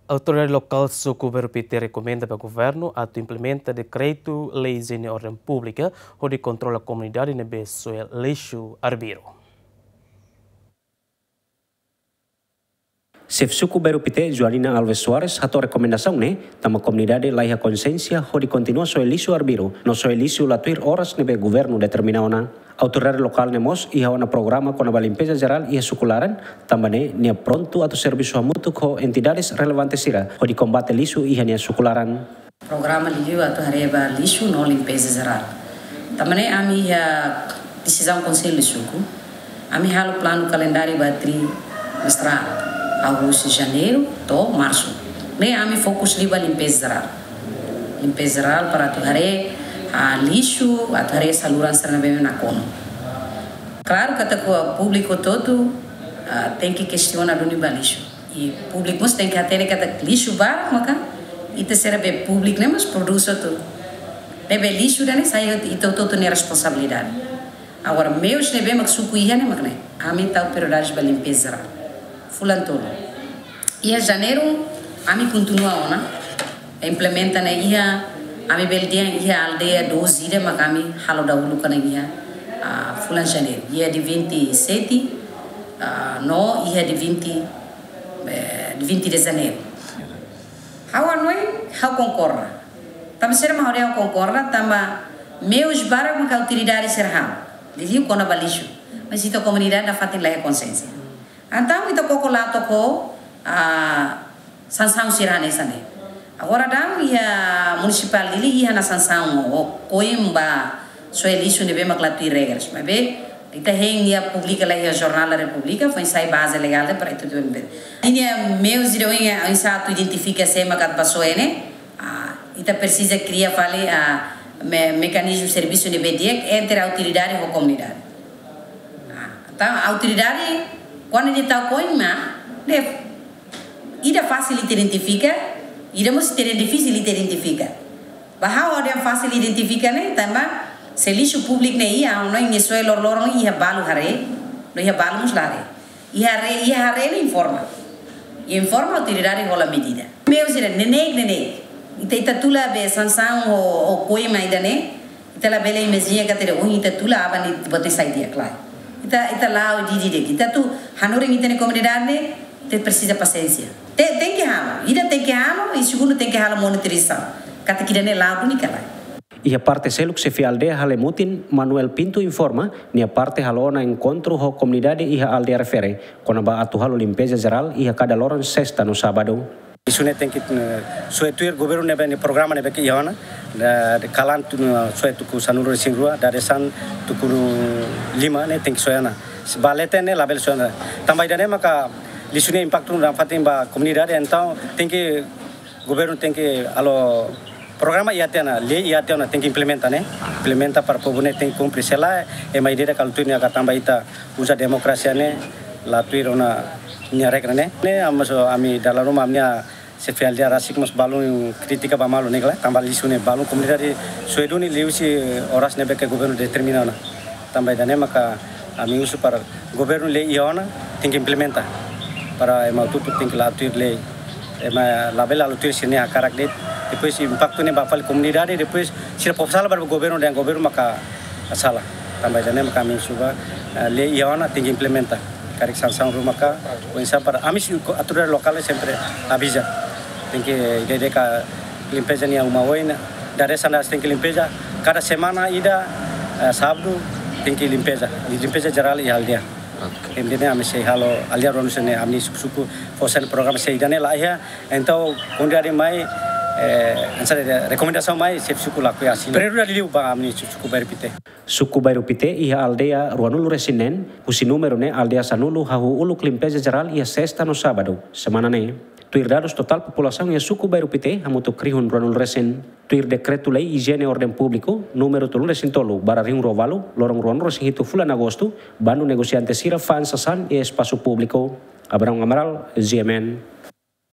A autoridade local Suku Berupite recomenda para o governo a implementa decreto-lei de ordem pública onde controla a comunidade na Besoel Leixo Arbiro. Chef Suku Berupite, Joanina Alves Soares, atou recomendação, tama comunidade lá a consciência onde continua so Leixo Arbiro, no so Leixo latuir horas nebe governo determinado na. Autoridade local nemos ia una programa com a limpeza geral e a sucularan, também nia pronto a serviço mútuo com entidades relevantes sira, onde combate lixo e nia sucularan. Programa liu atu hareba lixo no limpeza geral. Também a minha decisão conselho suku, a minha halo plano calendário batri mestral, agosto, janeiro, to março. Nem a minha focus liu a limpeza geral. Limpeza geral para atu hare a lixo, a tarefa saluran serna bem na cono. Claro que o público todo tem que questionar do nível lixo. E o público tem que ter que lixo bar, e terceira vez público nem mas produz tudo. Nebe lixo nem sai e todo tem responsabilidade. Agora meus nebe mas suco ia nem mas a mim tá prioridade para limpeza. Fulantolo. E em janeiro a mim continua ona implementa na ia Ami beldia ia aldeia 12 de makami halo dahulu kana ia fulan janeiro ia de 27 no ia de 20 de janeiro hawa noi hau concorra tam ser ma hore concorra tamba meus bara ma autoridade ser hau diziu kona balisho mas ito comunidade na fatin lá consciência então ito kokolato ko sansang sirane sane. Agora dam ia municipal dili ia na sanção o coimba so lixo nebe maclatu regras mas be ita ia publica lá a jornal da República foi sai base legal para itu tudo bem ia meus iroinha insato identifica se macat basoene ita precisa criar fale a mecanismo serviço de BDEC entre a autoridade e a comunidade então a autoridade quando ele tá coima ida fácil identifica iremos ter difícil identificar. Bahwa orang fácil identificar ni, tambah se lixo público ni ia, orang ini soal lor ia balu hari, ia balu muslare. Ia hari ni informa autoridade rola medida. Meu sira nenek, ita tula be sansang o koi mai dane, ita la bela imezinha katere ita tula abani bote sai dia klai. Ita lá o didi ita tu hanuring ita ni comunidade te precisa paciência. Tem que halo, ida tem que halo e segundo tem que halo monitorização. Kata kira ne lá do nikalai. E a parte seluk se aldea halemutin Manuel Pinto informa ni a parte halona encontro ho comunidade e a aldea refere quando ba atu halo limpeza geral e a cada loran sexta no sábado. Isso ne tem que suetuir governo ne programa ne be iona de kalan tu suetu ku sanuru singrua dari san tu ku 5 ne tem que soana. Balete ne label soana. Também dane maka lixo impacto na fatin ba comunidade então tem que governo tem que alo programa ia tena lei ia tena tem que implementa para povo ne tem que cumprir sela e mai dera kalau tu ni akan tambah ita usa demokrasi ne la tuir ona nya regra ne amaso ami dalam rumah amnya sefial dia rasik mas balun kritika ba malu ne kala tambah lixo ne balun comunidade sueduni liusi oras ne be ke governo determinado tambah dane maka ami usu para governo lei iona tem que implementa para emang tutup tinggal atur lei emang label atur sini akarak det depois impacto ne bafal comunidade depois sira popsala para governo dan governo maka salah tambah dane maka kami suba lei iona tinggal implementa karik sansang rumah ka onsa para amis aturan lokal sempre avisa tinggal ide ka limpeza ni umawoina dari sana tinggal limpeza cada semana ida sabtu tinggal limpeza geral e aldia. Kemudian kami halo alia ronusene kami suku fosen program seidane lah ya. Então quando ada mai ansar rekomendasi mai chef suku laku asin. Pereira liu bang kami suku Berupite. Suku Berupite ia aldea Ruanulu resinen, usi número ne aldea Sanulu hahu uluk limpeza geral ia sexta no sábado. Semana ne tuir dados total população ia suku Berupite hamutu krihun Ruanulu resen. Tuir decreto lei higiene ordem público número tolu resin tolu bararing rovalu lorong Ruanulu resin hitu fulan agosto banu negosiante sira fan sasan e espaço público. Abraham Amaral, GMN.